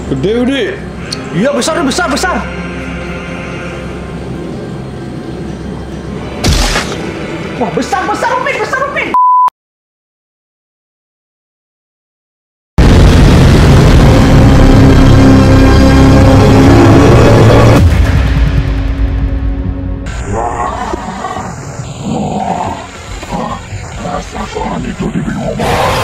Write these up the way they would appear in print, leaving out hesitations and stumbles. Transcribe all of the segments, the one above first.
Gede udah. Iya besar besar besar. Wah besar besar Upin besar Upin. Rasakan itu di bawah.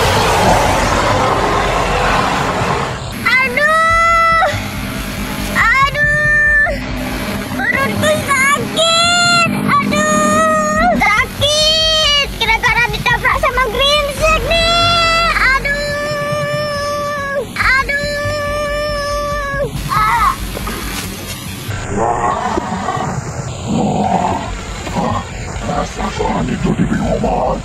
Rasakan itu di bawah.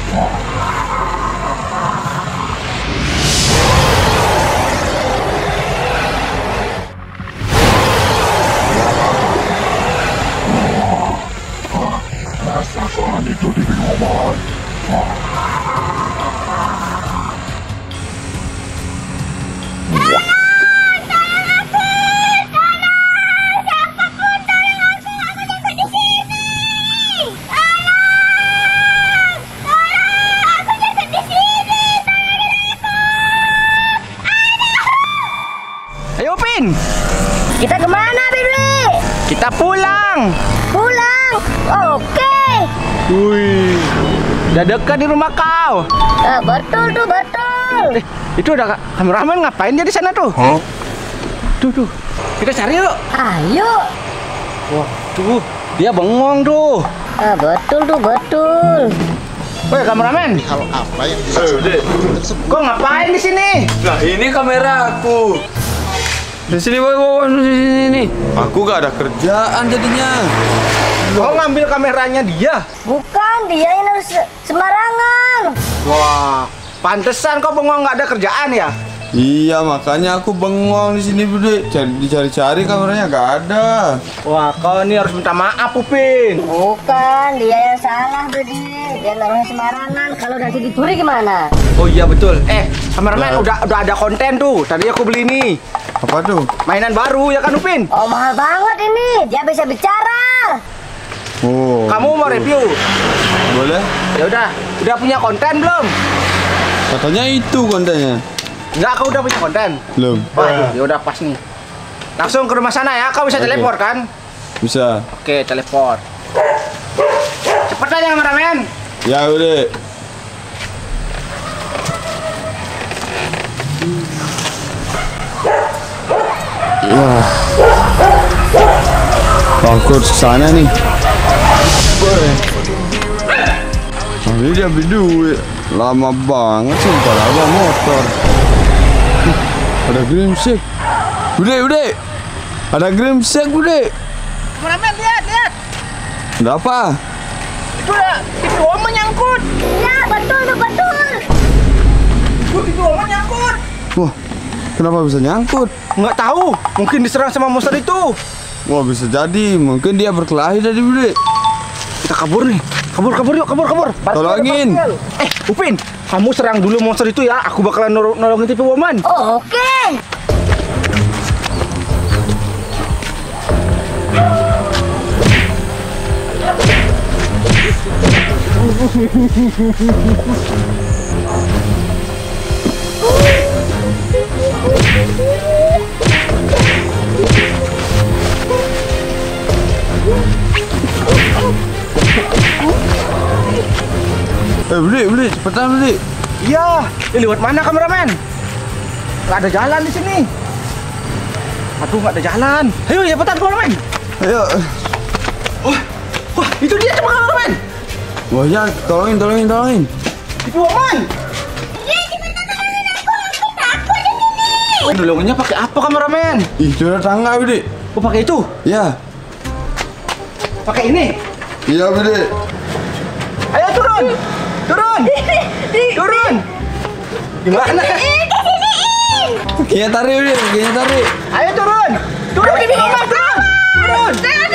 Rasakan itu di bawah. Ayo Upin. Kita kemana, Billy? Kita pulang. Pulang? Oke. Wih. Udah dekat di rumah kau. Betul tuh, betul. Itu ada kameramen ngapain dia di sana tuh? Hah? Tuh. Kita cari yuk. Ayo. Wah, tuh. Dia bengong tuh. Betul tuh, betul. Woi, kameramen. Hal apa yang bisa Kau ngapain di sini? Nah ini kamera aku. Di sini boy, di sini. Aku gak ada kerjaan jadinya. Kau ngambil kameranya dia? Bukan, dia yang harus sembarangan. Wah, pantesan kau bengong nggak ada kerjaan ya? Iya makanya aku bengong di sini bude. Dicari-cari kameranya gak ada. Wah, kau ini harus minta maaf Upin. Bukan, dia yang salah, Billy. Dia naruhnya sembarangan. Kalau nanti dicuri gimana? Oh iya betul. Kameramen udah ada konten tuh. Tadi aku beli ini. Apa tuh? Mainan baru ya kan Upin? Oh, mahal banget ini. Dia bisa bicara. Oh. Kamu mau review? Boleh? Ya udah punya konten belum? Katanya itu kontennya. Enggak, kau udah punya konten? Belum. Wah, ya udah pas nih. Langsung ke rumah sana ya. Kau bisa Oke. teleport kan? Bisa. Oke, teleport. Cepetan ya kameramen. Ya udah. Wah. Aku harus kesana nih. Ini dia beli duit. Lama banget sih, padahal bawa motor. Ada grimsek. Bude. Ada grimsek, bude. Kameramen lihat. Ada apa? Itu ada TV Woman nyangkut. Ya, betul tuh, betul. Itu TV Woman nyangkut. Wah, kenapa bisa nyangkut? Nggak tahu, mungkin diserang sama monster itu. Wah, bisa jadi. Mungkin dia berkelahi tadi, bude. Kita kabur nih. Kabur yuk. Parkir, Tolongin. parkir. Upin, kamu serang dulu monster itu ya. Aku bakalan nolongin TV Woman. Oh, oke. Beli, cepetan beli. Iya, lewat mana kameramen? Nggak ada jalan di sini. Aduh, nggak ada jalan. Ayo, cepetan kameramen. Ayo. Wah, itu dia coba kameramen. Wah ya, tolongin. TV Woman. Nolonginnya pakai apa kameramen? Ih, itu ada tangga, Budi. Oh, pakai itu? Ya. Pakai ini? Iya, Budi. Ayo turun. Gimana? Kayaknya tarik, Budi. Ayo turun. TV Woman, turun.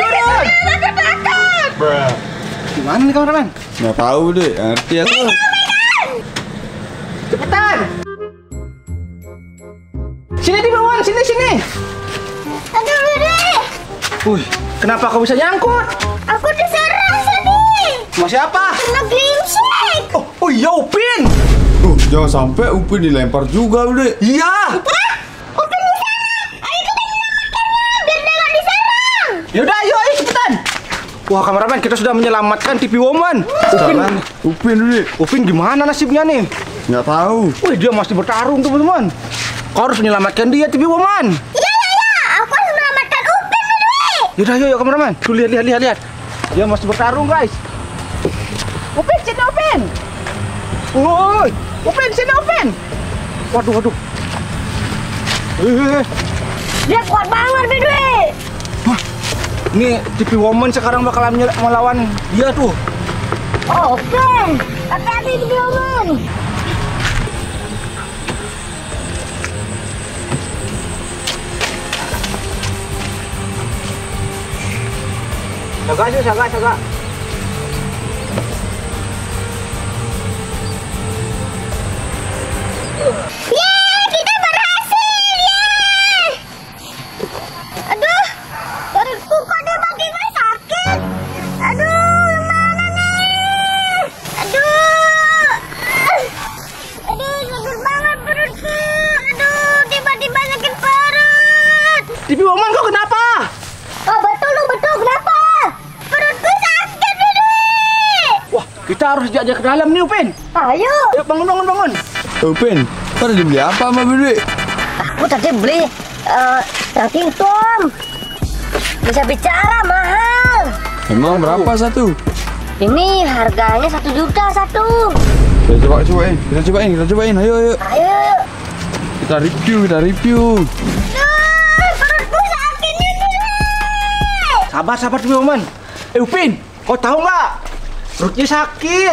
Gimana nih kameramen? Nggak tahu, Budi. Ngerti aku. Cepetan. Sini TV Woman, sini. Aduh, Dede. Wih, kenapa kau bisa nyangkut? Aku diserang tadi. Sama siapa? Kena grimsek. Oh iya, Upin. Jangan sampai Upin dilempar juga, Dek. Iya. Upin diserang. Ayo kita menyelamatkannya biar dia nggak diserang. Yaudah, ayo cepetan. Wah, kameramen, kita sudah menyelamatkan TV Woman. Sekarang Upin, Dek. Upin gimana nasibnya nih? Nggak tahu. Wih, dia masih bertarung, teman-teman. Kau harus menyelamatkan dia, TV Woman. Iya. Aku harus menyelamatkan Upin, Dede. Yaudah, ayo kameramen. Tuh, lihat. Dia masih bertarung, guys. Upin, sini Upin. Woi, Upin, sini Upin. Waduh. Dia kuat banget, Dede. Nih, TV Woman sekarang bakalan melawan dia tuh. Oke. Hati-hati, TV Woman. Jaga. Yeay, kita berhasil. Yeay. Aduh, perutku kok dia makin sakit. Aduh, gimana nih? Aduh, sakit banget perutku. Aduh, tiba-tiba sakit perut. TV Woman, kau kenapa? Oh, betul kenapa? Perutku sakit, Dede. Wah, kita harus diajak ke dalam nih, Upin. Ayo. Ayo, bangun. Upin, kau tadi beli apa sama Dek? Aku tadi beli daging tom. Bisa bicara, mahal. Emang berapa satu? Ini harganya 1 juta satu. Kita cobain. Ayo. Ayo. Kita review. Perutku sakit nih, Dede. Sabar, TV Woman. Upin, kau tahu nggak? Perutnya sakit.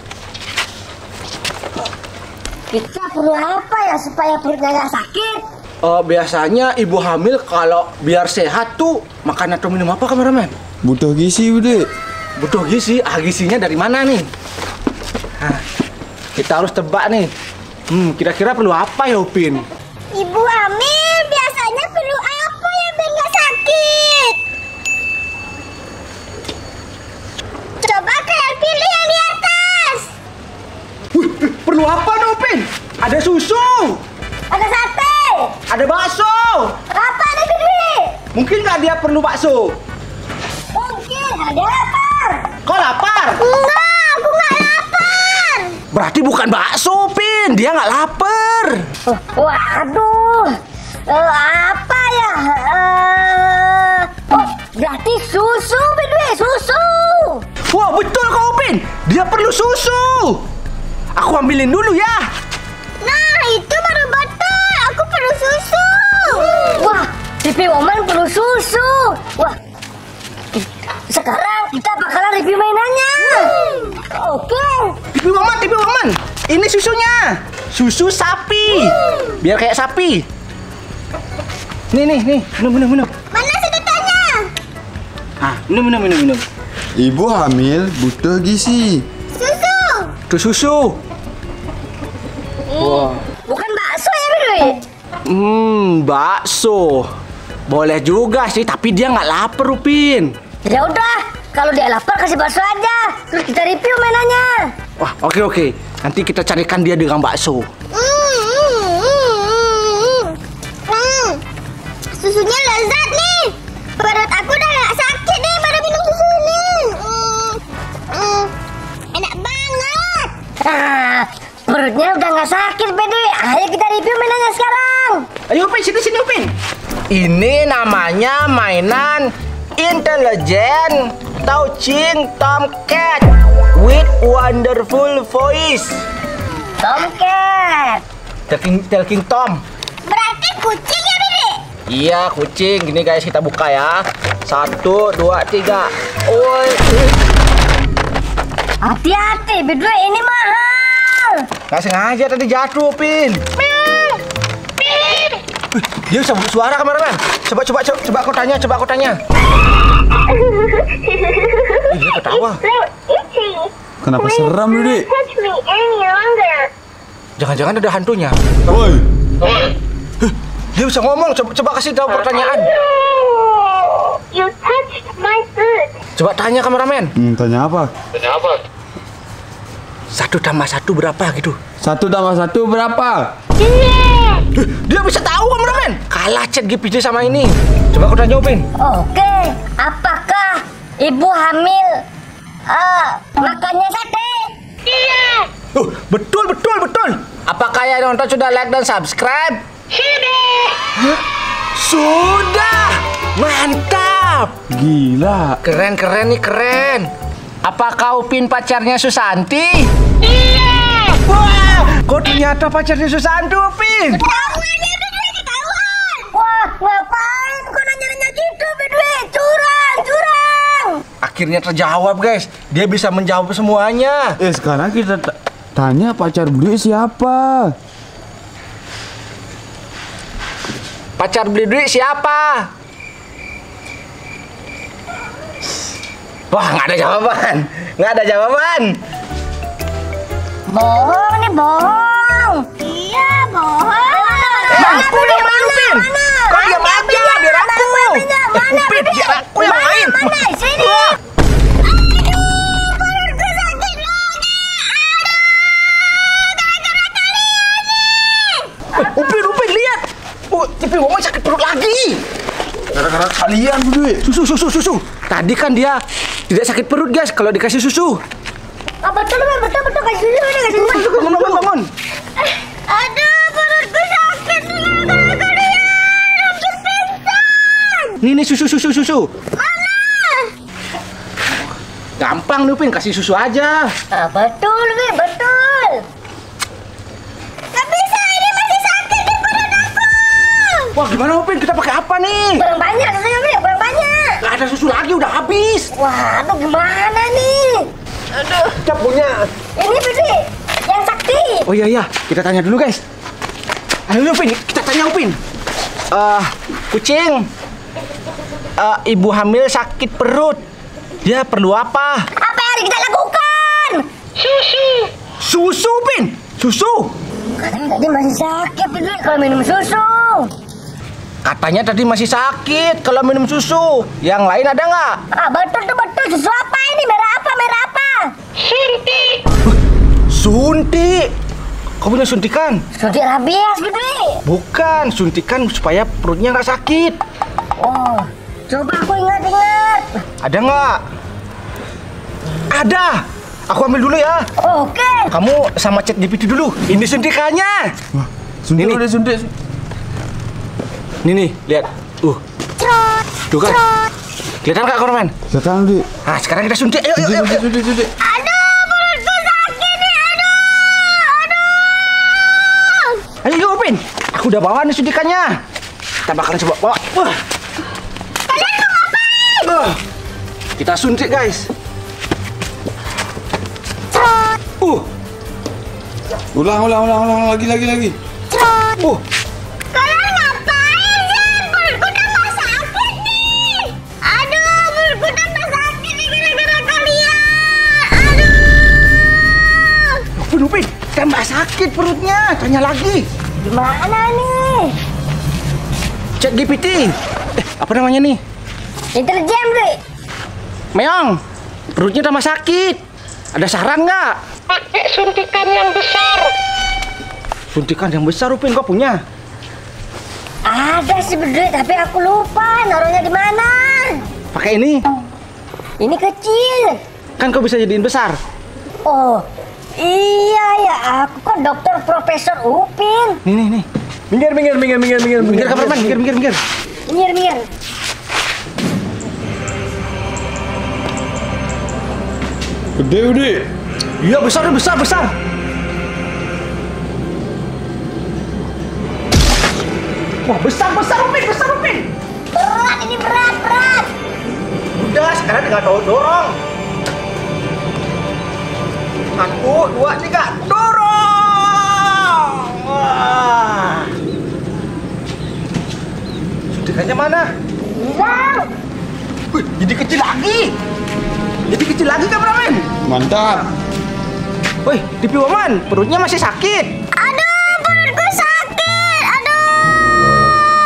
Kita perlu apa ya supaya perutnya nggak sakit? Biasanya ibu hamil kalau biar sehat tuh makan atau minum apa, kameramen? Butuh gizi, Dek. Butuh gizi. Gizinya dari mana nih? Nah, kita harus tebak nih. Kira-kira perlu apa ya, Upin? Ibu hamil biasanya perlu apa ya biar nggak sakit? Coba kalian pilih yang di atas. Wih, perlu apa nih, Upin? Ada susu, Ada sate. ada bakso. Apa nih, Dede? Mungkin nggak dia perlu bakso? Mungkin ada lapar. Kau lapar? Enggak, aku nggak lapar. Berarti bukan bakso, Upin. Dia nggak lapar. Waduh, apa ya? Oh, berarti susu, Dede, susu. Wah, betul kau, Upin. Dia perlu susu. Aku ambilin dulu ya. Nah, itu baru betul. Aku perlu susu. Wah, TV Woman perlu susu. Wah, sekarang kita bakalan review mainannya. Oke. TV Woman. Ini susunya. Susu sapi. Biar kayak sapi. Nih. Minum. Mana sedekahnya? Minum. Ibu hamil butuh gizi. Susu. Tuh susu. Wah. Bukan bakso ya, Dede? Bakso. Boleh juga sih, tapi dia nggak lapar, Upin. Ya udah, kalau dia lapar kasih bakso aja. Terus kita review mainannya. Wah, oke. Nanti kita carikan dia dengan bakso. Susunya lezat nih. Perut aku udah gak sakit nih baru minum susu ini. Enak banget. Perutnya udah gak sakit, Bede. Ayo kita review mainannya sekarang. Ayo, Upin, sini, Upin. Ini namanya mainan Intelligent Touching Tomcat with wonderful voice. Tomcat. Talking Tom. Berarti kucing ya, Bede? Iya, kucing. Gini guys, kita buka ya. 1, 2, 3. Oi. Hati-hati, Bede, ini mahal. Nggak sengaja tadi jatuh, Upin. Dia bisa suara, kameramen. Coba aku tanya. Dia ketawa. Kenapa seram, Dek? Dia bisa ngomong. Coba kasih tahu pertanyaan. You touched my foot. Coba tanya kameramen. Tanya apa? 1 tambah 1 berapa gitu? 1 tambah 1 berapa? Dia bisa tahu kameramen. Kalah ChatGPT sama ini. Coba kau tanya Upin. Oke, apakah ibu hamil makannya sate? Iya. Betul. Apakah yang nonton sudah like dan subscribe? Sudah. Mantap. Gila. Keren nih, keren. Apakah Upin pacarnya Susanti? Iya. Wah, kok ternyata pacarnya Susanti, Upin? Ketahuan. Wah, ngapain kau nanya-nanya gitu, Bedwe? Curang. Akhirnya terjawab, guys. Dia bisa menjawab semuanya. Sekarang kita tanya pacar Budi siapa? Pacar beli duit siapa? Wah, nggak ada jawaban. Bohong nih, bohong. Iya, bohong. Aku yang main, Upin. Kau diam aja, biar aku. Upin, biar aku yang main. Mana? Sini. Upin, lihat. TV Wawan sakit perut lagi. Gara-gara kalian Budi. Susu. Tadi kan dia tidak sakit perut, guys, kalau dikasih susu. Betul. Kasih dulu. Bangun. Aduh, perutku sakit. Hampir pingsan. Ini susu. Mana? Gampang nih, Upin, kasih susu aja. Betul. Gak bisa, ini masih sakit di perut aku. Wah, gimana, Upin? Kita pakai apa nih? Kurang banyak susunya, Wi. Kurang banyak. Gak ada susu lagi, udah habis. Wah, aduh gimana nih? Aduh, kita punya. Ini Budi, yang sakti. Oh iya, kita tanya dulu, guys. Ayo, Upin, kita tanya Upin. Kucing, ibu hamil sakit perut. Dia perlu apa? Apa yang harus kita lakukan? Susu, Upin. Susu. Katanya tadi masih sakit, Budi, kalau minum susu. Katanya tadi masih sakit kalau minum susu. Yang lain ada nggak? Betul. Susu apa ini? Merah apa? Suntik. Kau punya suntikan? Suntik rabies, Budi. Bukan, suntikan supaya perutnya nggak sakit. Oh, coba aku ingat. Ada nggak? Ada. Aku ambil dulu ya. Oke. Kamu sama ChatGPT dulu. Ini suntikannya. Wah, suntik Ini. udah suntik. Nih, lihat. Tuh kan. Kelihatan nggak, kameramen? Sekarang Budi. Nah, sekarang kita suntik. Ayo. Suntik. Aduh, perutku sakit nih. Aduh. Ayo, Upin. Aku udah bawa nih suntikannya. Kita bakalan coba bawa. Wah. Kalian mau ngapain? Kita suntik, guys. Ulang lagi. Kalian ngapain sih? Perutku tambah sakit nih. Aduh, perutku tambah sakit nih gara-gara kalian. Aduh. Upin, tambah sakit perutnya. Tanya lagi. Gimana nih? ChatGPT. Apa namanya nih? Intelijen, Bri. Meong, perutnya tambah sakit. Ada saran nggak? Pakai suntikan yang besar. Suntikan yang besar, Upin, kau punya? Ada sih, Bri, tapi aku lupa naruhnya di mana. Pakai ini. Ini kecil. Kan kau bisa jadiin besar. Oh, iya ya, aku kan dokter Profesor Upin. Nih. Minggir, kameramen, minggir. Minggir. Gede Budi. Iya, besar. Wah, besar, Upin. Berat, ini berat. Udah, sekarang tinggal dorong. 1, 2, 3, dorong. Wah. Suntikannya mana? Hilang. Wih, jadi kecil lagi, kameramen. Mantap. Wih, TV Wawan, perutnya masih sakit. Aduh, perutku sakit. Aduh.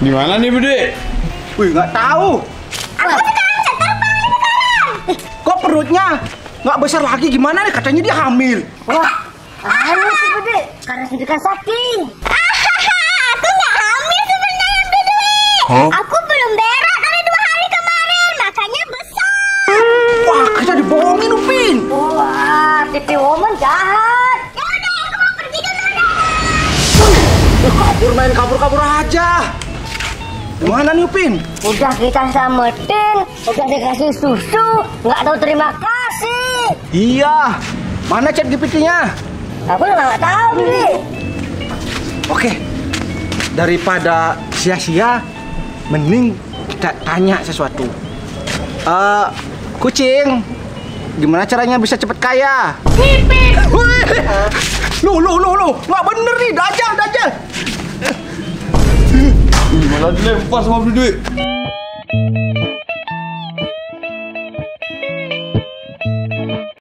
Di mana nih, Bude? Wih, nggak tahu. Aku sekarang terbang sekarang. Kok perutnya nggak besar lagi? Gimana nih? Katanya dia hamil. Wah, anu sih Bude, karena suntikan saking. Aku nggak hamil sebenarnya, Bude. Aku belum berak dari 2 hari kemarin, makanya besar. Wah, kita dibohongin, Upin. Wah, pipi woman jahat. Ya udah, aku mau pergi dulu deh. Kabur main kabur aja. Gimana nih, Upin? Udah kita selamatin, udah dikasih susu, nggak tahu terima kasih. Iya. Mana chat GPT-nya? Aku nggak tahu Bude. Oke. Daripada sia-sia, mending kita tanya sesuatu. Kucing, gimana caranya bisa cepet kaya? Pipis. Lu, nggak bener nih, dajal. Malah dilempar sama Bude.